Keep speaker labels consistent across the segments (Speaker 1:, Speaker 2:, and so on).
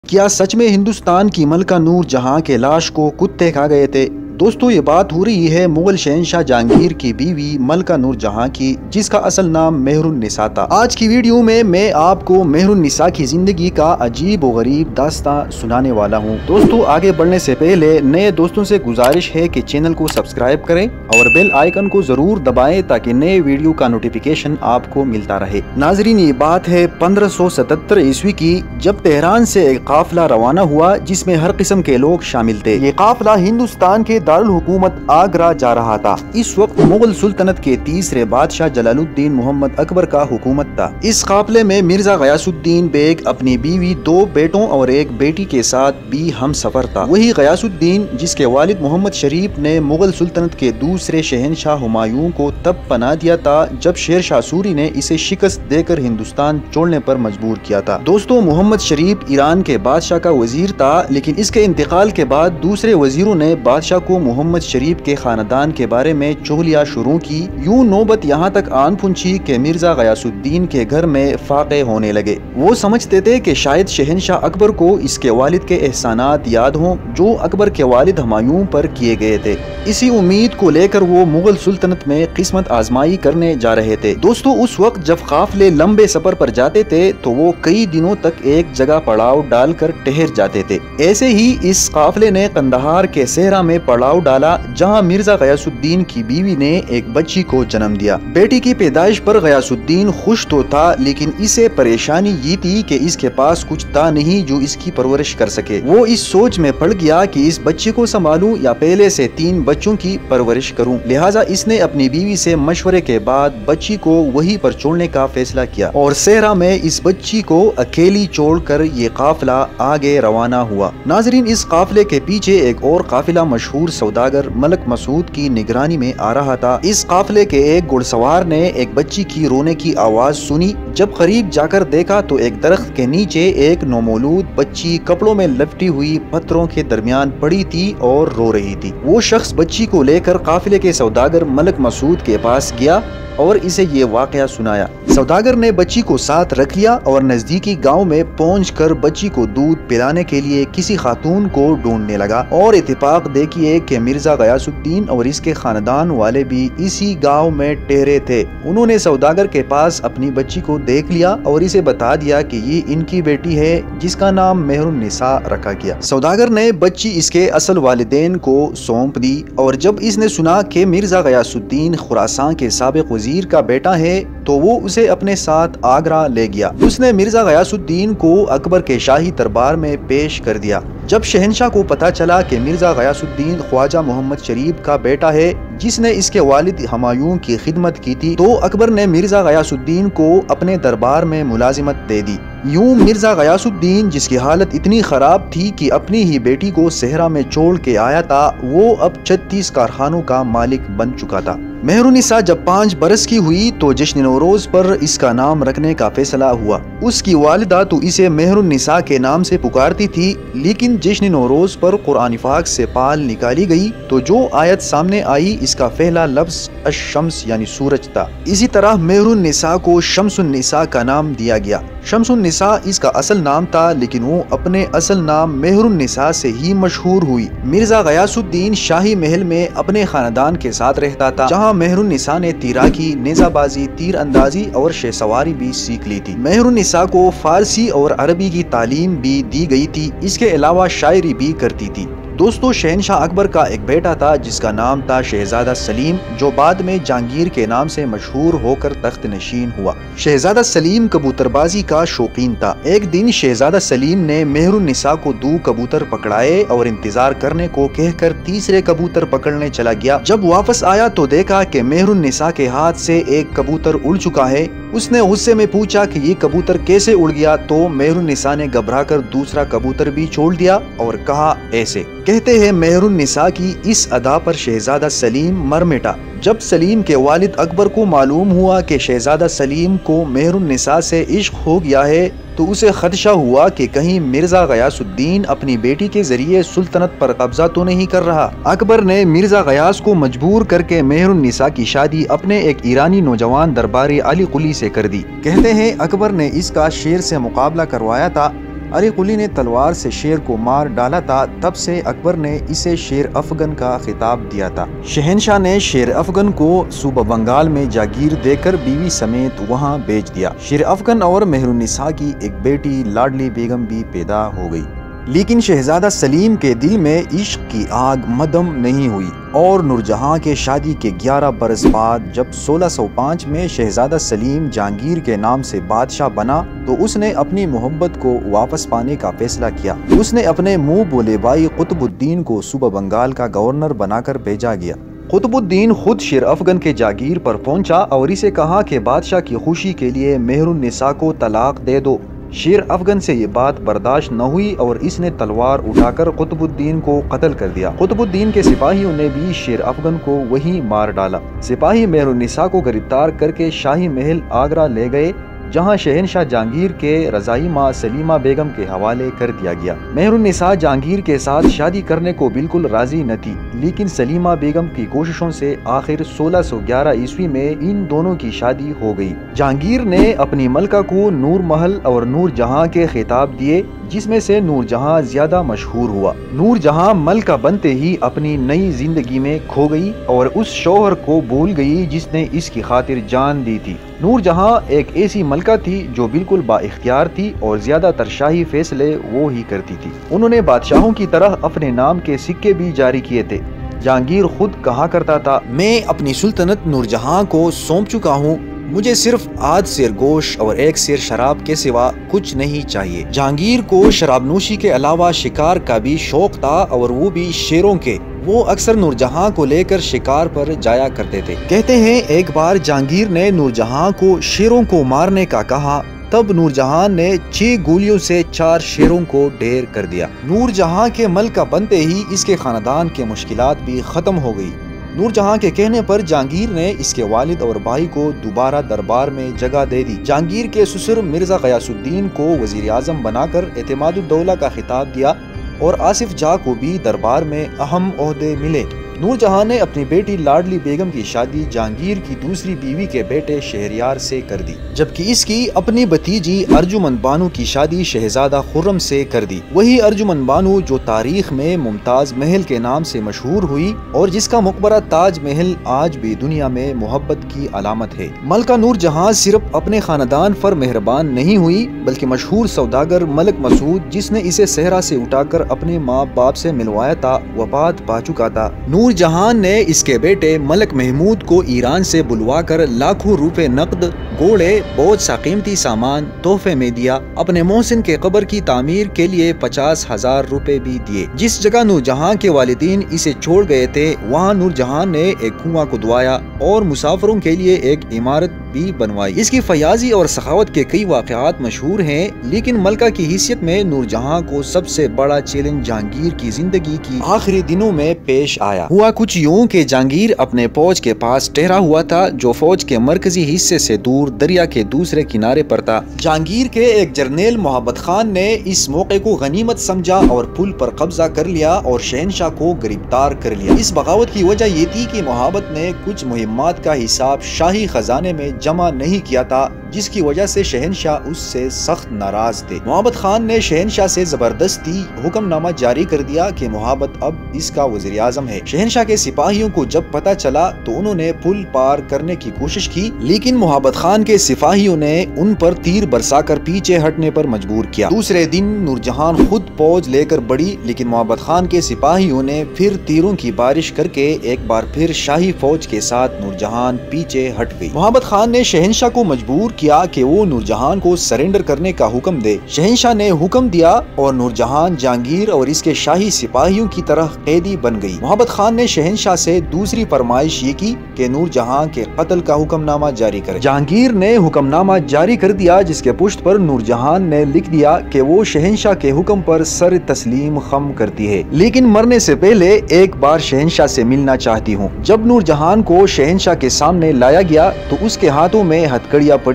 Speaker 1: کیا سچ میں ہندوستان کی ملکہ نور جہاں کے لاش کو کتے کھا گئے تھے؟ دوستو یہ بات ہو رہی ہے مغل شہنشاہ جہانگیر کی بیوی ملکہ نور جہاں کی، جس کا اصل نام مہر النساء تھا۔ آج کی ویڈیو میں آپ کو مہر النساء کی زندگی کا عجیب و غریب داستان سنانے والا ہوں۔ دوستو آگے بڑھنے سے پہلے نئے دوستوں سے گزارش ہے کہ چینل کو سبسکرائب کریں اور بیل آئیکن کو ضرور دبائیں تاکہ نئے ویڈیو کا نوٹیفیکیشن آپ کو ملتا رہے۔ ناظرین یہ بات ہے 1577 عیسوی کی، جب تہران سے ایک قافلہ روانہ ہوا جس میں ہر قسم کے لوگ شامل تھے۔ یہ قافلہ ہندوستان کے دارالحکومت آگرہ جا رہا تھا۔ اس وقت مغل سلطنت کے تیسرے بادشاہ جلال الدین محمد اکبر کا حکومت تھا۔ اس قافلے میں مرزا غیاث الدین بیگ اپنی بیوی، 2 بیٹوں اور ایک بیٹی کے ساتھ بھی ہم سفر تھا۔ وہی غیاث الدین جس کے والد محمد شریف نے مغل سلطنت کے دوسرے شہنشاہ ہمایوں کو تب پناہ دیا تھا جب شیر شاہ سوری نے اسے شکست دے کر ہندوستان چھوڑنے پر مجبور کیا تھا۔ دوستو محمد شریف ایران کے بادشاہ کا وزیر تھا، لیکن اس کے انتقال کے بعد دوسرے وزیروں نے بادشاہ کو محمد شریف کے خاندان کے بارے میں چغلیاں شروع کی۔ یوں نوبت یہاں تک آن پہنچی کہ مرزا غیاث الدین کے گھر میں فاقے ہونے لگے۔ وہ سمجھتے تھے کہ شاید شہنشاہ اکبر کو اس کے والد کے احسانات یاد ہوں جو اکبر کے والد ہمایوں پر کیے گئے تھے۔ اسی امید کو لے کر وہ مغل سلطنت میں قسمت آزمائی کرنے جا رہے تھے۔ دوستو اس وقت جب قافلے لمبے سفر پر جاتے تھے تو وہ کئی دنوں تک ایک جگہ پڑاؤ ڈال کر ٹھہر جاتے تھے۔ ایسے ہی اس قافلے نے قندھار کے صحرا میں پڑاؤ ڈالا جہاں مرزا غیاث الدین کی بیوی نے ایک بچی کو جنم دیا۔ بیٹی کی پیدائش پر غیاث الدین خوش تو تھا، لیکن اسے پریشانی یہ تھی کہ اس کے پاس کچھ تھا نہیں جو اس کی پرورش کر سکے۔ وہ اس سوچ میں پڑ گیا کہ اس بچے کو سنبھالوں یا پہلے سے 3 بچوں کی پرورش کروں۔ لہٰذا اس نے اپنی بیوی سے مشورے کے بعد بچی کو وہیں پر چھوڑنے کا فیصلہ کیا اور صحرا میں اس بچی کو اکیلی چھوڑ کر یہ قافلہ آگے روانہ ہوا۔ ناظرین اس قافلے کے پیچھے ایک اور قافلہ مشہور سوداگر ملک مسعود کی نگرانی میں آ رہا تھا۔ اس قافلے کے ایک گھڑ سوار نے ایک بچی کی رونے کی آواز سنی۔ جب قریب جا کر دیکھا تو ایک درخت کے نیچے ایک نومولود بچی کپڑوں میں لپٹی ہوئی پتھروں کے درمیان پڑی تھی اور رو رہی تھی۔ وہ شخص بچی کو لے کر قافلے کے سوداگر ملک مسعود کے پاس گیا اور اسے یہ واقعہ سنایا۔ سوداگر نے بچی کو ساتھ رکھ لیا اور نزدیکی گاؤں میں پہنچ کر بچی کو دودھ پلانے کے لیے کسی خاتون کو ڈھونڈنے لگا اور اتفاق دیکھیے کہ مرزا غیاث الدین اور اس کے خاندان والے بھی اسی گاؤں میں ٹھہرے تھے۔ انہوں نے سوداگر کے پاس اپنی بچی کو دیکھ لیا اور اسے بتا دیا کہ یہ ان کی بیٹی ہے جس کا نام مہر النساء رکھا گیا۔ سوداگر نے بچی اس کے اصل والدین کو سونپ دی اور جب اس نے سنا کہ مرزا غیاث الدین خراسان کے سابق وزیر کا بیٹا ہے تو وہ اسے اپنے ساتھ آگرہ لے گیا۔ اس نے مرزا غیاث الدین کو اکبر کے شاہی دربار میں پیش کر دیا۔ جب شہنشاہ کو پتہ چلا کہ مرزا غیاث الدین خواجہ محمد شریف کا بیٹا ہے جس نے اس کے والد ہمایوں کی خدمت کی تھی، تو اکبر نے مرزا غیاث الدین کو اپنے دربار میں ملازمت دے دی۔ یوں مرزا غیاث الدین جس کی حالت اتنی خراب تھی کہ اپنی ہی بیٹی کو صحرا میں چھوڑ کے آیا تھا، وہ اب 36 کارخانوں کا مالک بن چکا تھا۔ مہر النساء جب 5 برس کی ہوئی تو جشن نوروز پر اس کا نام رکھنے کا فیصلہ ہوا۔ اس کی والدہ تو اسے مہر النساء کے نام سے پکارتی تھی، لیکن جشن نوروز پر قرآن پاک سے پال نکالی گئی تو جو آیت سامنے آئی اس کا پہلا لفظ الشمس یعنی سورج تھا۔ اسی طرح مہر النساء کو شمس النساء کا نام دیا گیا۔ شمس النساء اس کا اصل نام تھا، لیکن وہ اپنے اصل نام مہر النساء سے ہی مشہور ہوئی۔ مرزا غیاث الدین شاہی محل میں اپنے خاندان کے ساتھ رہتا تھا، جہاں مہر النساء نے تیراکی، نیزہ بازی، تیر اندازی اور شہ سواری بھی سیکھ لی تھی۔ مہر النساء کو فارسی اور عربی کی تعلیم بھی دی گئی تھی، اس کے علاوہ شاعری بھی کرتی تھی۔ دوستو شہنشاہ اکبر کا ایک بیٹا تھا جس کا نام تھا شہزادہ سلیم، جو بعد میں جہانگیر کے نام سے مشہور ہو کر تخت نشین ہوا۔ شہزادہ سلیم کبوتر بازی کا شوقین تھا۔ ایک دن شہزادہ سلیم نے مہر النساء کو 2 کبوتر پکڑائے اور انتظار کرنے کو کہہ کر تیسرے کبوتر پکڑنے چلا گیا۔ جب واپس آیا تو دیکھا کہ مہر النساء کے ہاتھ سے ایک کبوتر اڑ چکا ہے۔ اس نے غصے میں پوچھا کہ یہ کبوتر کیسے اڑ گیا، تو مہر النساء نے گھبرا کر دوسرا کبوتر بھی چھوڑ دیا اور کہا ایسے۔ کہتے ہیں مہر النساء کی اس ادا پر شہزادہ سلیم مر مٹا۔ جب سلیم کے والد اکبر کو معلوم ہوا کہ شہزادہ سلیم کو مہر النساء سے عشق ہو گیا ہے تو اسے خدشہ ہوا کہ کہیں مرزا غیاث الدین اپنی بیٹی کے ذریعے سلطنت پر قبضہ تو نہیں کر رہا۔ اکبر نے مرزا غیاث کو مجبور کر کے مہر النساء کی شادی اپنے ایک ایرانی نوجوان درباری علی قلی سے کر دی۔ کہتے ہیں اکبر نے اس کا شیر سے مقابلہ کروایا تھا علی قلی نے تلوار سے شیر کو مار ڈالا تھا، تب سے اکبر نے اسے شیر افغن کا خطاب دیا تھا۔ شہنشاہ نے شیر افغن کو صوبہ بنگال میں جاگیر دے کر بیوی سمیت وہاں بیچ دیا۔ شیر افغن اور مہر النساء کی ایک بیٹی لاڈلی بیگم بھی پیدا ہو گئی، لیکن شہزادہ سلیم کے دل میں عشق کی آگ مدھم نہیں ہوئی، اور نور جہاں کے شادی کے 11 برس بعد جب 1605 میں شہزادہ سلیم جہانگیر کے نام سے بادشاہ بنا تو اس نے اپنی محبت کو واپس پانے کا فیصلہ کیا۔ اس نے اپنے منہ بولے بھائی قطب الدین کو صوبہ بنگال کا گورنر بنا کر بھیجا گیا۔ قطب الدین خود شیر افغن کے جاگیر پر پہنچا اور اسے کہا کہ بادشاہ کی خوشی کے لیے مہر النساء کو طلاق دے دو۔ شیر افغن سے یہ بات برداشت نہ ہوئی اور اس نے تلوار اٹھا کر قطب الدین کو قتل کر دیا۔ قطب الدین کے سپاہیوں نے بھی شیر افغن کو وہیں مار ڈالا۔ سپاہی مہر النساء کو گرفتار کر کے شاہی محل آگرہ لے گئے، جہاں شہنشاہ جہانگیر کے رضائی ماں سلیمہ بیگم کے حوالے کر دیا گیا۔ مہر النساء جہانگیر کے ساتھ شادی کرنے کو بالکل راضی نہ تھی، لیکن سلیمہ بیگم کی کوششوں سے آخر 1611 عیسوی میں ان دونوں کی شادی ہو گئی۔ جہانگیر نے اپنی ملکہ کو نور محل اور نور جہاں کے خطاب دیے، جس میں سے نور جہاں زیادہ مشہور ہوا۔ نور جہاں ملکہ بنتے ہی اپنی نئی زندگی میں کھو گئی اور اس شوہر کو بھول گئی جس نے اس کی خاطر جان دی تھی۔ نور جہاں ایک ایسی ملکہ تھی جو بالکل با اختیار تھی اور زیادہ تر شاہی فیصلے وہ ہی کرتی تھی۔ انہوں نے بادشاہوں کی طرح اپنے نام کے سکے بھی جاری کیے تھے۔ جہانگیر خود کہا کرتا تھا، میں اپنی سلطنت نور جہاں کو سونپ چکا ہوں، مجھے صرف آدھ سیر گوشت اور ایک سیر شراب کے سوا کچھ نہیں چاہیے۔ جہانگیر کو شراب نوشی کے علاوہ شکار کا بھی شوق تھا، اور وہ بھی شیروں کے۔ وہ اکثر نور جہاں کو لے کر شکار پر جایا کرتے تھے۔ کہتے ہیں ایک بار جہانگیر نے نور جہاں کو شیروں کو مارنے کا کہا، تب نور جہاں نے 6 گولیوں سے 4 شیروں کو ڈھیر کر دیا۔ نور جہاں کے ملکہ بنتے ہی اس کے خاندان کے مشکلات بھی ختم ہو گئی۔ نور جہاں کے کہنے پر جہانگیر نے اس کے والد اور بھائی کو دوبارہ دربار میں جگہ دے دی۔ جہانگیر کے سسر مرزا غیاث الدین کو وزیر اعظم بنا کر اعتماد الدولہ کا خطاب دیا، اور آصف جاہ کو بھی دربار میں اہم عہدے ملے۔ نور جہاں نے اپنی بیٹی لاڈلی بیگم کی شادی جہانگیر کی دوسری بیوی کے بیٹے شہریار سے کر دی، جبکہ اس کی اپنی بھتیجی ارجمند بانو کی شادی شہزادہ خرم سے کر دی۔ وہی ارجمند بانو جو تاریخ میں ممتاز محل کے نام سے مشہور ہوئی اور جس کا مقبرہ تاج محل آج بھی دنیا میں محبت کی علامت ہے۔ ملکہ نور جہاں صرف اپنے خاندان پر مہربان نہیں ہوئی، بلکہ مشہور سوداگر ملک مسعود، جس نے اسے صحرا سے اٹھا کر اپنے ماں باپ سے ملوایا تھا، وفات پا چکا تھا۔ نور جہاں نے اس کے بیٹے ملک محمود کو ایران سے بلوا کر لاکھوں روپے نقد، گھوڑے، بہت سا قیمتی سامان تحفے میں دیا۔ اپنے محسن کے قبر کی تعمیر کے لیے 50,000 روپے بھی دیے۔ جس جگہ نور جہاں کے والدین اسے چھوڑ گئے تھے، وہاں نور جہاں نے ایک کنواں کھدوایا اور مسافروں کے لیے ایک عمارت بھی بنوائی۔ اس کی فیاضی اور سخاوت کے کئی واقعات مشہور ہیں، لیکن ملکہ کی حیثیت میں نور جہاں کو سب سے بڑا چیلنج جہانگیر کی زندگی کی آخری دنوں میں پیش آیا۔ ہوا کچھ یوں کہ جہانگیر اپنے فوج کے پاس ٹھہرا ہوا تھا، جو فوج کے مرکزی حصے سے دور دریا کے دوسرے کنارے پر تھا۔ جہانگیر کے ایک جرنیل محبت خان نے اس موقع کو غنیمت سمجھا اور پل پر قبضہ کر لیا اور شہنشاہ کو گرفتار کر لیا۔ اس بغاوت کی وجہ یہ تھی کہ محبت نے کچھ مہمات کا حساب شاہی خزانے میں جمع نہیں کیا تھا، جس کی وجہ سے شہنشاہ اس سے سخت ناراض تھے۔ محبت خان نے شہنشاہ سے زبردستی حکم نامہ جاری کر دیا کہ محبت اب اس کا وزیر اعظم ہے۔ شہنشاہ کے سپاہیوں کو جب پتہ چلا تو انہوں نے پل پار کرنے کی کوشش کی، لیکن محبت خان کے سپاہیوں نے ان پر تیر برسا کر پیچھے ہٹنے پر مجبور کیا۔ دوسرے دن نور جہاں خود فوج لے کر بڑھی، لیکن محبت خان کے سپاہیوں نے پھر تیروں کی بارش کر کے ایک بار پھر شاہی فوج کے ساتھ نور جہاں پیچھے ہٹ گئی۔ محبت خان نے شہنشاہ کو مجبور کیا کہ وہ نور جہاں کو سرنڈر کرنے کا حکم دے۔ شہنشاہ نے حکم دیا اور نور جہاں جہانگیر اور اس کے شاہی سپاہیوں کی طرح قیدی بن گئی۔ محبت خان نے شہنشاہ سے دوسری فرمائش یہ کی کہ نور جہاں کے قتل کا حکم نامہ جاری کرے۔ جہانگیر نے حکم نامہ جاری کر دیا، جس کے پشت پر نور جہاں نے لکھ دیا کہ وہ شہنشاہ کے حکم پر سر تسلیم خم کرتی ہے، لیکن مرنے سے پہلے ایک بار شہنشاہ سے ملنا چاہتی ہوں۔ جب نور جہاں کو شہنشاہ کے سامنے لایا گیا تو اس کے ہاتھوں میں ہتھکڑیاں پڑی،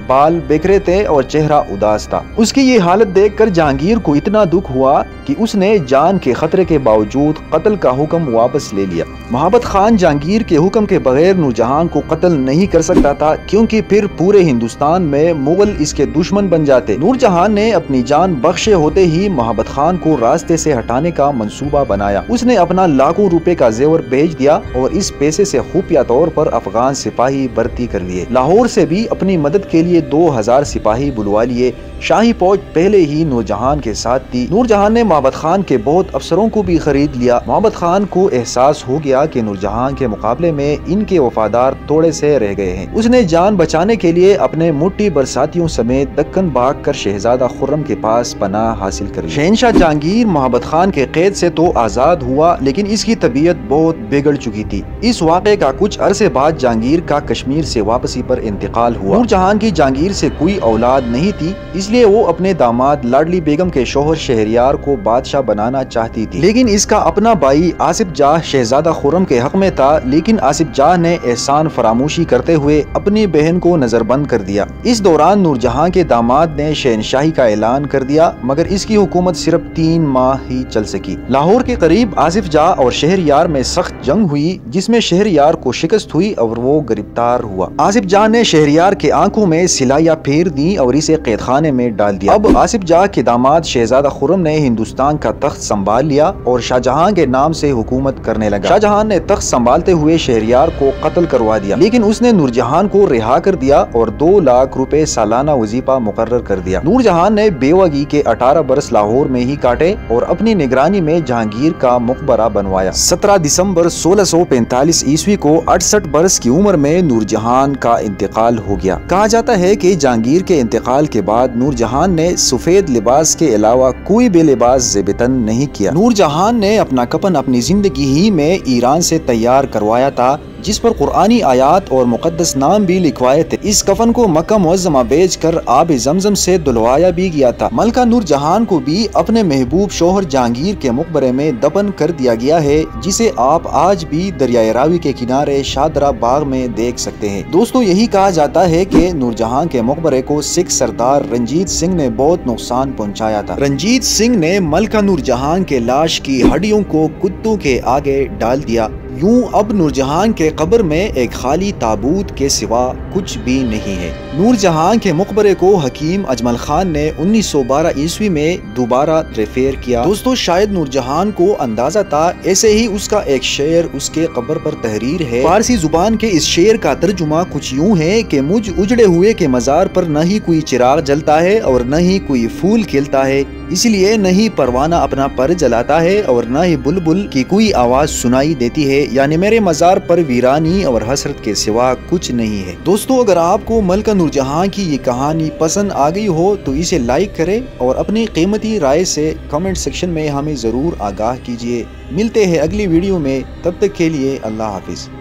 Speaker 1: بال بکھرے تھے اور چہرہ اداس تھا۔ اس کی یہ حالت دیکھ کر جہانگیر کو اتنا دکھ ہوا کہ اس نے جان کے خطرے کے باوجود قتل کا حکم واپس لے لیا۔ محبت خان جہانگیر کے حکم کے بغیر نور جہاں کو قتل نہیں کر سکتا تھا، کیونکہ پھر پورے ہندوستان میں مغل اس کے دشمن بن جاتے۔ نور جہاں نے اپنی جان بخشے ہوتے ہی محبت خان کو راستے سے ہٹانے کا منصوبہ بنایا۔ اس نے اپنا لاکھوں روپے کا زیور بھیج دیا اور اس پیسے سے خفیہ طور پر افغان سپاہی بھرتی کر لیے۔ لاہور سے بھی اپنی مدد کے لیے 2000 سپاہی بلوا لیے۔ شاہی فوج پہلے ہی نور جہاں کے ساتھ تھی۔ نور جہاں نے محبت خان کے بہت افسروں کو بھی خرید لیا۔ محبت خان کو احساس ہو گیا کہ نور جہاں کے مقابلے میں ان کے وفادار تھوڑے سے رہ گئے ہیں۔ اس نے جان بچانے کے لیے اپنے مٹھی بھر ساتھیوں سمیت دکن بھاگ کر شہزادہ خرم کے پاس پناہ حاصل کر لی۔ شہنشاہ جہانگیر محبت خان کے قید سے تو آزاد ہوا، لیکن اس کی طبیعت بہت بگڑ چکی تھی۔ اس واقعے کا کچھ عرصے بعد جہانگیر کا کشمیر سے واپسی پر انتقال ہوا۔ نور جہاں کی جہانگیر سے کوئی اولاد نہیں تھی، اس لیے وہ اپنے داماد لاڈلی بیگم کے شوہر شہریار کو بادشاہ بنانا چاہتی تھی، لیکن اس کا اپنا بھائی آصف جاہ شہزادہ خرم کے حق میں تھا۔ لیکن آصف جاہ نے احسان فراموشی کرتے ہوئے اپنی بہن کو نظر بند کر دیا۔ اس دوران نور جہاں کے داماد نے شہنشاہی کا اعلان کر دیا، مگر اس کی حکومت صرف 3 ماہ ہی چل سکی۔ لاہور کے قریب آصف جاہ اور شہریار میں سخت جنگ ہوئی، جس میں شہریار کو شکست ہوئی اور وہ گرفتار ہوا۔ آصف جاہ نے شہریار کے آنکھوں میں سلائیاں پھیر دی اور اسے قید خانے میں ڈال دیا۔ اب آصف جاہ کے داماد شہزادہ خرم نے ہندوستان کا تخت سنبھال لیا اور شاہ جہاں کے نام سے حکومت کرنے لگا۔ شاہ جہاں نے تخت سنبھالتے ہوئے شہریار کو قتل کروا دیا، لیکن اس نے نور جہاں کو رہا کر دیا اور 2 لاکھ روپے سالانہ وظیفہ مقرر کر دیا۔ نور جہاں نے بیوگی کے 18 برس لاہور میں ہی کاٹے اور اپنی نگرانی میں جہانگیر کا مقبرہ بنوایا۔ 17 دسمبر 1645 عیسوی کو 68 برس کی عمر میں نور جہاں کا انتقال ہو گیا۔ کہا جاتا ہے کہ جہانگیر کے انتقال کے بعد نور جہاں نے سفید لباس کے علاوہ کوئی بھی لباس زیب تن نہیں کیا۔ نور جہاں نے اپنا کفن اپنی زندگی ہی میں ایران سے تیار کروایا تھا، جس پر قرآنی آیات اور مقدس نام بھی لکھوائے تھے۔ اس کفن کو مکہ معظمہ بیچ کر آب زمزم سے دھلوایا بھی گیا تھا۔ ملکہ نور جہاں کو بھی اپنے محبوب شوہر جہانگیر کے مقبرے میں دفن کر دیا گیا ہے، جسے آپ آج بھی دریائے راوی کے کنارے شادرہ باغ میں دیکھ سکتے ہیں۔ دوستو، یہی کہا جاتا ہے کہ نور جہاں کے مقبرے کو سکھ سردار رنجیت سنگھ نے بہت نقصان پہنچایا تھا۔ رنجیت سنگھ نے ملکہ نور جہاں کے لاش کی ہڈیوں کو کتوں کے آگے ڈال دیا۔ یوں اب نور جہاں کے قبر میں ایک خالی تابوت کے سوا کچھ بھی نہیں ہے۔ نور جہاں کے مقبرے کو حکیم اجمل خان نے 1912 عیسوی میں دوبارہ ریپیئر کیا۔ دوستو، شاید نور جہاں کو اندازہ تھا، ایسے ہی اس کا ایک شعر اس کے قبر پر تحریر ہے۔ فارسی زبان کے اس شعر کا ترجمہ کچھ یوں ہے کہ مجھ اجڑے ہوئے کے مزار پر نہ ہی کوئی چراغ جلتا ہے اور نہ ہی کوئی پھول کھلتا ہے، اس لیے نہ ہی پروانہ اپنا پر جلاتا ہے اور نہ ہی بلبل کی کوئی آواز سنائی دیتی ہے، یعنی میرے مزار پر ویرانی اور حسرت کے سوا کچھ نہیں ہے۔ دوستو، اگر آپ کو ملکہ نور جہاں کی یہ کہانی پسند آ گئی ہو تو اسے لائک کریں اور اپنی قیمتی رائے سے کمنٹ سیکشن میں ہمیں ضرور آگاہ کیجیے۔ ملتے ہیں اگلی ویڈیو میں، تب تک کے لیے اللہ حافظ۔